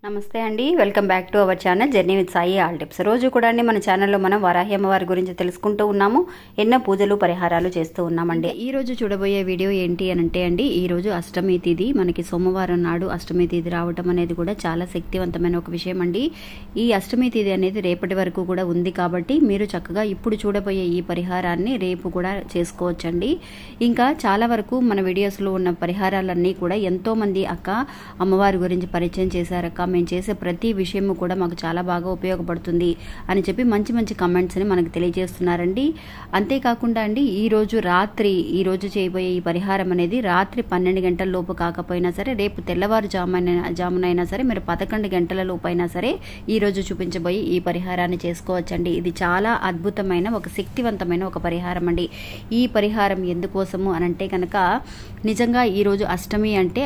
నమస్తే అండి, welcome back to our channel journey with Sai all tips. రోజు కూడా అండి మన ఛానల్లో మనం వారాహి అమ్మవారి గురించి తెలుసుకుంటూ ఉన్నాము. ఎన్నో పూజలు పరిహారాలు చేస్తూ ఉన్నామండి. ఈ రోజు చూడబోయే వీడియో ఏంటి అని అంటే అండి, ఈ రోజు అష్టమి తిథి, మనకి సోమవారం నాడు అష్టమి తిథి రావటం అనేది కూడా చాలా శక్తివంతమైన ఒక విషయం అండి. ఈ అష్టమి తిథి అనేది రేపటి వరకు కూడా ఉంది కాబట్టి మీరు చక్కగా ఇప్పుడు చూడబోయే ఈ పరిహారాన్ని రేపు కూడా చేసుకోవచ్చండి. ఇంకా చాలా వరకు మన వీడియోస్లో ఉన్న పరిహారాలన్నీ కూడా ఎంతో మంది అక్క అమ్మవారి గురించి పరిచయం చేశారక్క, మేము చేసే ప్రతి విషయము కూడా మాకు చాలా బాగా ఉపయోగపడుతుంది అని చెప్పి మంచి మంచి కమెంట్స్ని మనకు తెలియజేస్తున్నారండి. అంతేకాకుండా అండి, ఈ రోజు చేయబోయే ఈ పరిహారం అనేది రాత్రి 12 గంటల లోపు కాకపోయినా సరే, రేపు తెల్లవారుజామునైనా సరే, మీరు 11 గంటల లోపు అయినా సరే ఈ రోజు చూపించబోయి ఈ పరిహారాన్ని చేసుకోవచ్చండి. ఇది చాలా అద్భుతమైన ఒక శక్తివంతమైన ఒక పరిహారం అండి. ఈ పరిహారం ఎందుకోసము అనంటే కనుక, నిజంగా ఈరోజు అష్టమి అంటే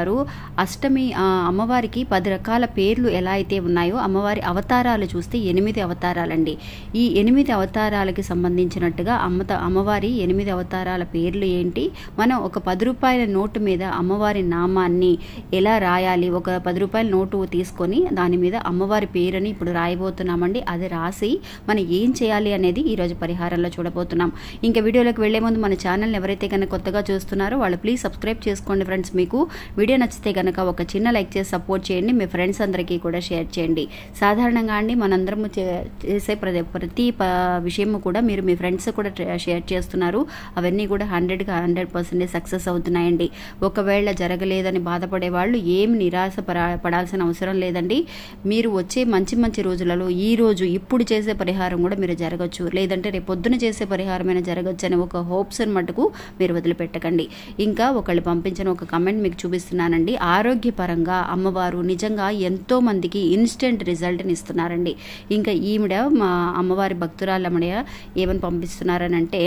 అమ్మవారికి 10 రకాల పేర్లు ఎలా అయితే ఉన్నాయో, అమ్మవారి అవతారాలు చూస్తే 8 అవతారాలండి. ఈ 8 అవతారాలకి సంబంధించినట్టుగా అమ్మవారి 8 అవతారాల పేర్లు ఏంటి, మనం ఒక 10 రూపాయల నోటు మీద అమ్మవారి నామాన్ని ఎలా రాయాలి, ఒక 10 రూపాయల నోటు తీసుకొని దాని మీద అమ్మవారి పేరుని ఇప్పుడు రాయబోతున్నామండి. అది రాసి మనం ఏం చేయాలి అనేది ఈరోజు పరిహారంలో చూడబోతున్నాం. ఇంకా వీడియోలోకి వెళ్లే ముందు మన ఛానల్ని ఎవరైతే కనుక కొత్తగా చూస్తున్నారో వాళ్ళు ప్లీజ్ సబ్స్క్రైబ్ చేసుకోండి ఫ్రెండ్స్. మీకు వీడియో నచ్చితే కనుక ఒక చిన్న లైక్ చేసి సపోర్ట్ చేయండి, మీ ఫ్రెండ్స్ అందరికీ కూడా షేర్ చేయండి. సాధారణంగా అండి మనందరం చేసే ప్రతి విషయము కూడా మీరు మీ ఫ్రెండ్స్ కూడా షేర్ చేస్తున్నారు. అవన్నీ కూడా 100% సక్సెస్ అవుతున్నాయండి. ఒకవేళ జరగలేదని బాధపడే వాళ్ళు ఏమి నిరాశ పడాల్సిన అవసరం లేదండి. మీరు వచ్చే మంచి రోజులలో ఇప్పుడు చేసే పరిహారం కూడా మీరు జరగచ్చు, లేదంటే రేపు పొద్దున చేసే పరిహారమైనా జరగచ్చు అని ఒక హోప్స్ మటుకు మీరు వదిలిపెట్టకండి. ఇంకా ఒకళ్ళు పంపించిన ఒక కమెంట్ మీకు చూపిస్తున్నానండి. ఆరోగ్యపరంగా అమ్మవారు నిజంగా ఎంతో మందికి ఇన్స్టెంట్ రిజల్ట్ని ఇస్తున్నారండి. ఇంకా ఈవిడ మా అమ్మవారి భక్తురాలమ్మడ ఏమని పంపిస్తున్నారనంటే,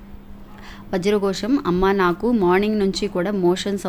వజ్రఘోషం అమ్మ, నాకు మార్నింగ్ నుంచి కూడా మోషన్స్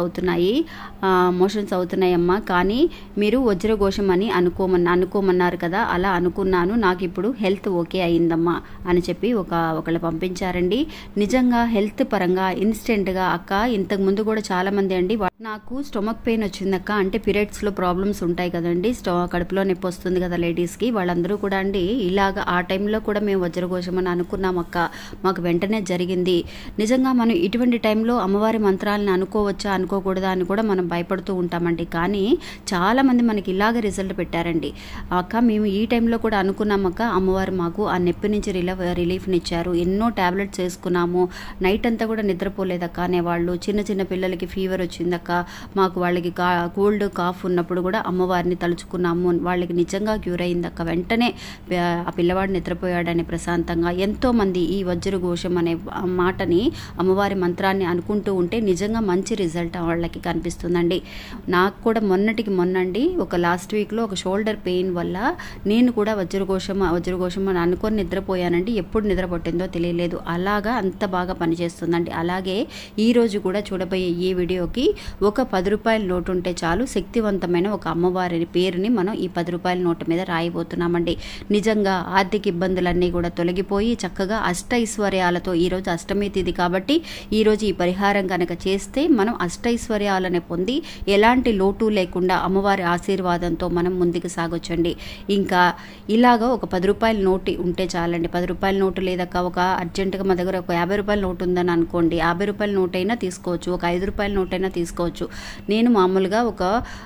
అవుతున్నాయమ్మా, కానీ మీరు వజ్రఘోషం అని అనుకోమన్నారు కదా, అలా అనుకున్నాను, నాకు ఇప్పుడు హెల్త్ ఓకే అయిందమ్మా అని చెప్పి ఒకళ్ళు పంపించారండి. నిజంగా హెల్త్ పరంగా ఇన్స్టెంట్గా అక్క, ఇంతకుముందు కూడా చాలా మంది అండి, నాకు స్టొమక్ పెయిన్ వచ్చిందక్క, అంటే పీరియడ్స్లో ప్రాబ్లమ్స్ ఉంటాయి కదండి, కడుపులో నొప్పి వస్తుంది కదా లేడీస్కి, వాళ్ళందరూ కూడా అండి ఇలాగ ఆ టైంలో కూడా మేము వజ్రఘోషం అని అనుకున్నామక్క, మాకు వెంటనే జరిగింది. నిజంగా మనం ఇటువంటి టైంలో అమ్మవారి మంత్రాలను అనుకోవచ్చా అనుకోకూడదా అని కూడా మనం భయపడుతూ ఉంటామండి. కానీ చాలామంది మనకి ఇలాగ రిజల్ట్ పెట్టారండి. అక్క, మేము ఈ టైంలో కూడా అనుకున్నామక్క, అమ్మవారు మాకు ఆ నొప్పి నుంచి రిలీఫ్ని ఇచ్చారు, ఎన్నో టాబ్లెట్స్ వేసుకున్నాము, నైట్ అంతా కూడా నిద్రపోలేదక్క అనేవాళ్ళు. చిన్న పిల్లలకి ఫీవర్ వచ్చిందక్క, మాకు వాళ్ళకి కోల్డ్ కాఫ్ ఉన్నప్పుడు కూడా అమ్మవారిని తలుచుకున్నాము, వాళ్ళకి నిజంగా క్యూర్ అయిందక్క, వెంటనే ఆ పిల్లవాడు నిద్రపోయాడని ప్రశాంతంగా. ఎంతోమంది ఈ వజ్రఘోషం అనే మాటని, అమ్మవారి మంత్రాన్ని అనుకుంటూ ఉంటే నిజంగా మంచి రిజల్ట్ వాళ్ళకి కనిపిస్తుందండి. నాకు కూడా మొన్నండి ఒక లాస్ట్ వీక్లో ఒక షోల్డర్ పెయిన్ వల్ల నేను కూడా వజ్రఘోషం అని అనుకొని నిద్రపోయానండి. ఎప్పుడు నిద్ర పట్టిందో తెలియలేదు, అలాగా అంత బాగా పనిచేస్తుందండి. అలాగే ఈరోజు కూడా చూడబోయే ఈ వీడియోకి ఒక 10 రూపాయల నోటు ఉంటే చాలు, శక్తివంతమైన ఒక అమ్మవారి పేరుని మనం ఈ 10 రూపాయల నోటు మీద రాయబోతున్నామండి. నిజంగా ఆర్థిక ఇబ్బందులన్నీ కూడా తొలగిపోయి చక్కగా అష్టైశ్వర్యాలతో, ఈరోజు అష్టమి తిథి కాబట్టి ఈరోజు ఈ పరిహారం కనుక చేస్తే మనం అష్టైశ్వర్యాలను పొంది ఎలాంటి లోటు లేకుండా అమ్మవారి ఆశీర్వాదంతో మనం ముందుకు సాగొచ్చండి. ఇంకా ఇలాగా ఒక 10 రూపాయల నోటు ఉంటే చాలండి. 10 రూపాయల నోటు లేదక్క, ఒక అర్జెంటుగా మా దగ్గర ఒక 50 రూపాయల నోటు ఉందని అనుకోండి, 50 రూపాయల నోట్ అయినా తీసుకోవచ్చు, ఒక 5 రూపాయల నోట్ అయినా తీసుకోవచ్చు. నేను మామూలుగా ఒక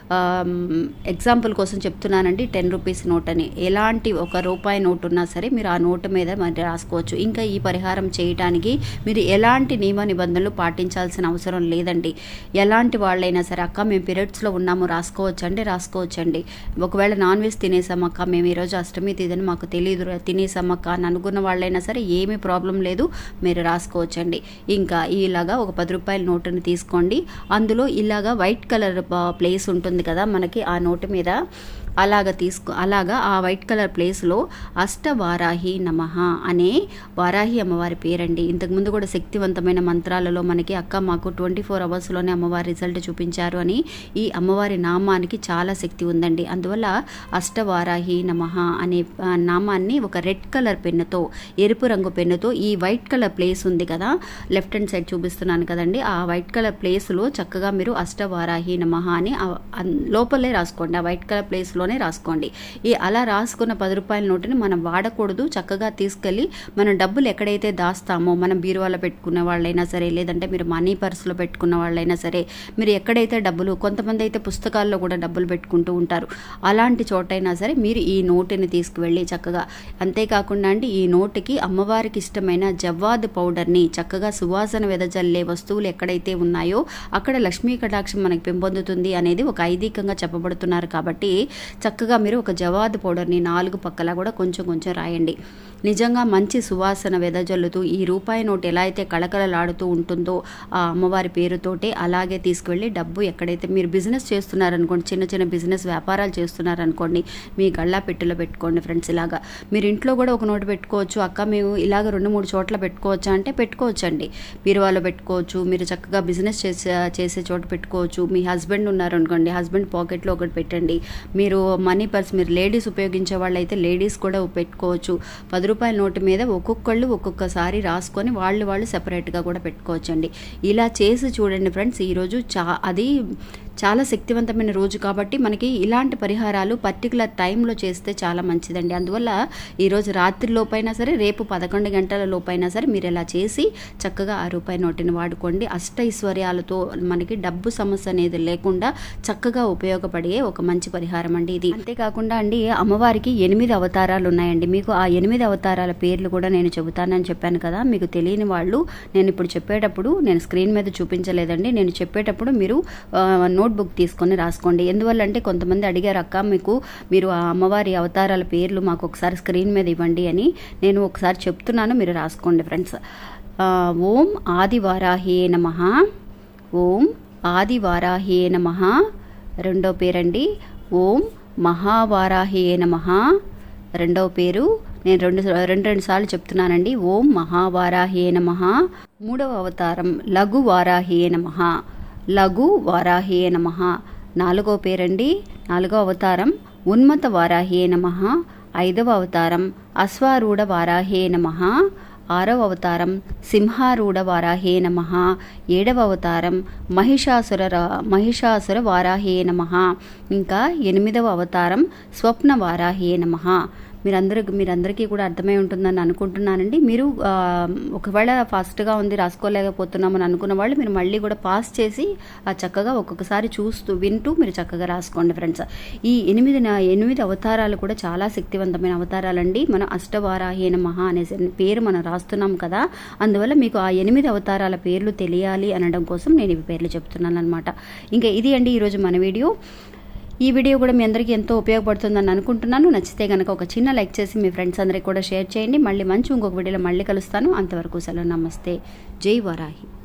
ఎగ్జాంపుల్ కోసం చెప్తున్నానండి, 10 రూపీస్ నోట్ అని. ఎలాంటి ఒక రూపాయి నోటు ఉన్నా సరే మీరు ఆ నోటు మీద మరి రాసుకోవచ్చు. ఇంకా ఈ పరిహారం చేయడానికి మీరు ఎలాంటి నియమ నిబంధనలు పాటించాల్సిన అవసరం లేదండి. ఎలాంటి వాళ్ళైనా సరే, అక్క మేము పీరియడ్స్లో ఉన్నాము రాసుకోవచ్చండి. ఒకవేళ నాన్ వెజ్ తినేసామక్క, మేము ఈరోజు అష్టమి తిథని మాకు తెలియదు తినేసామక్క అని అనుకున్న వాళ్ళైనా సరే ఏమీ ప్రాబ్లం లేదు, మీరు రాసుకోవచ్చండి. ఇంకా ఇలాగా ఒక 10 రూపాయల నోటుని తీసుకోండి. అందులో ఇలాగా వైట్ కలర్ ప్లేస్ ఉంటుంది కదా మనకి ఆ నోటు మీద, అలాగా ఆ వైట్ కలర్ ప్లేస్లో అష్టవారాహి నమః అనే వారాహి అమ్మవారి పేరండి. ఇంతకుముందు కూడా శక్తివంతమైన మంత్రాలలో మనకి, అక్క మాకు 24 అవర్స్లోనే అమ్మవారి రిజల్ట్ చూపించారు అని, ఈ అమ్మవారి నామానికి చాలా శక్తి ఉందండి. అందువల్ల అష్టవారాహి నమః అనే నామాన్ని ఒక రెడ్ కలర్ పెన్నుతో, ఎరుపు రంగు పెన్నుతో, ఈ వైట్ కలర్ ప్లేస్ ఉంది కదా, లెఫ్ట్ హ్యాండ్ సైడ్ చూపిస్తున్నాను కదండి, ఆ వైట్ కలర్ ప్లేస్లో చక్కగా మీరు అష్టవారాహి నమః అని లోపలే రాసుకోండి. ఆ వైట్ కలర్ ప్లేస్లో తీసుకొని రాసుకోండి. అలా రాసుకున్న 10 రూపాయల నోటుని మనం వాడకూడదు. చక్కగా తీసుకెళ్ళి మనం డబ్బులు ఎక్కడైతే దాస్తామో, మనం బీరువాలో పెట్టుకున్న వాళ్ళైనా సరే, లేదంటే మీరు మనీ పర్సులో పెట్టుకున్న వాళ్ళైనా సరే, మీరు ఎక్కడైతే డబ్బులు, కొంతమంది అయితే పుస్తకాల్లో కూడా డబ్బులు పెట్టుకుంటూ ఉంటారు, అలాంటి చోటైనా సరే మీరు ఈ నోటుని తీసుకువెళ్ళి చక్కగా, అంతేకాకుండా అండి ఈ నోటుకి అమ్మవారికి ఇష్టమైన జవ్వాదు పౌడర్ని, చక్కగా సువాసన వెదజల్లే వస్తువులు ఎక్కడైతే ఉన్నాయో అక్కడ లక్ష్మీ కటాక్షం మనకి పెంపొందుతుంది అనేది ఒక ఐదీకంగా చెప్పబడుతున్నారు. కాబట్టి చక్కగా మీరు ఒక జవ్వాదు పౌడర్ని 4 పక్కలా కూడా కొంచెం కొంచెం రాయండి. నిజంగా మంచి సువాసన వెదజల్లుతూ ఈ రూపాయి నోటు ఎలా అయితే కళకళలాడుతూ ఉంటుందో ఆ అమ్మవారి పేరుతోటే అలాగే తీసుకువెళ్ళి డబ్బు ఎక్కడైతే మీరు బిజినెస్ చేస్తున్నారనుకోండి, చిన్న చిన్న బిజినెస్ వ్యాపారాలు చేస్తున్నారనుకోండి, మీ గళ్ళా పెట్టెలో పెట్టుకోండి ఫ్రెండ్స్. ఇలాగా మీరు ఇంట్లో కూడా ఒక నోటు పెట్టుకోవచ్చు. అక్క మేము ఇలాగ 2-3 చోట్ల పెట్టుకోవచ్చా అంటే పెట్టుకోవచ్చండి. బీరువాలో పెట్టుకోవచ్చు, మీరు చక్కగా బిజినెస్ చేసే చోట పెట్టుకోవచ్చు. మీ హస్బెండ్ ఉన్నారనుకోండి, హస్బెండ్ పాకెట్లో ఒకటి పెట్టండి. మీరు మనీ పర్స్, మీరు లేడీస్ ఉపయోగించే వాళ్ళు అయితే లేడీస్ కూడా పెట్టుకోవచ్చు. 10 రూపాయల నోటు మీద ఒక్కొక్కళ్ళు ఒక్కొక్కసారి రాసుకొని వాళ్ళు సెపరేట్గా కూడా పెట్టుకోవచ్చండి. ఇలా చేసి చూడండి ఫ్రెండ్స్. ఈరోజు అది చాలా శక్తివంతమైన రోజు కాబట్టి మనకి ఇలాంటి పరిహారాలు పర్టికులర్ టైంలో చేస్తే చాలా మంచిదండి. అందువల్ల ఈరోజు రాత్రి లోపైనా సరే, రేపు 11 గంటల లోపైనా సరే మీరు ఇలా చేసి చక్కగా ఆ రూపాయి నోటుని వాడుకోండి. అష్టైశ్వర్యాలతో మనకి డబ్బు సమస్య అనేది లేకుండా చక్కగా ఉపయోగపడే ఒక మంచి పరిహారం అండి ఇది. అంతేకాకుండా అండి అమ్మవారికి 8 అవతారాలు ఉన్నాయండి. మీకు ఆ 8 అవతారాల పేర్లు కూడా నేను చెబుతానని చెప్పాను కదా. మీకు తెలియని వాళ్ళు నేను ఇప్పుడు చెప్పేటప్పుడు నేను స్క్రీన్ మీద చూపించలేదండి. నేను చెప్పేటప్పుడు మీరు నోట్బుక్ తీసుకొని రాసుకోండి. ఎందువల్ల అంటే కొంతమంది అడిగారు, అక్క మీరు ఆ అమ్మవారి అవతారాల పేర్లు మాకు ఒకసారి స్క్రీన్ మీద ఇవ్వండి అని. నేను ఒకసారి చెప్తున్నాను, మీరు రాసుకోండి ఫ్రెండ్స్. ఓం ఆదివారాహే నమః, ఓం ఆదివారాహే నమః. రెండో పేరండి ఓం మహావారాహే నమః. రెండవ పేరు నేను రెండు సార్లు చెప్తున్నానండి, ఓం మహావారాహే నమః. మూడవ అవతారం లఘు వారాహే నమః, లఘు వారాహే నమః. నాలుగో పేరండి, 4వ అవతారం ఉన్మత వారాహే నమః. 5వ అవతారం అశ్వారూఢ వారాహే నమః. 6వ అవతారం సింహారూఢ వారాహే నమః. 7వ అవతారం మహిషాసుర వారాహే నమః. ఇంకా 8వ అవతారం స్వప్న వారాహే నమః. మీరందరికీ కూడా అర్థమై ఉంటుందని అనుకుంటున్నానండి. మీరు ఒకవేళ ఫాస్ట్గా ఉంది రాసుకోలేకపోతున్నామని అనుకున్న వాళ్ళు మీరు మళ్ళీ కూడా పాస్ చేసి చక్కగా ఒక్కొక్కసారి వింటూ మీరు చక్కగా రాసుకోండి ఫ్రెండ్స్. ఈ 8 అవతారాలు కూడా చాలా శక్తివంతమైన అవతారాలండి. మనం అష్టవారాహే నమః అనే పేరు మనం రాస్తున్నాం కదా, అందువల్ల మీకు ఆ 8 అవతారాల పేర్లు తెలియాలి అనడం కోసం నేను ఇవి పేర్లు చెప్తున్నాను అనమాట. ఇంకా ఇది అండి ఈరోజు మన వీడియో. ఈ వీడియో కూడా మీ అందరికీ ఎంతో ఉపయోగపడుతుందని అనుకుంటున్నాను. నచ్చితే కనుక ఒక చిన్న లైక్ చేసి మీ ఫ్రెండ్స్ అందరికీ కూడా షేర్ చేయండి. మళ్ళీ ఇంకొక వీడియోలో మళ్ళీ కలుస్తాను. అంతవరకు సెలవు, నమస్తే, జై వారాహి.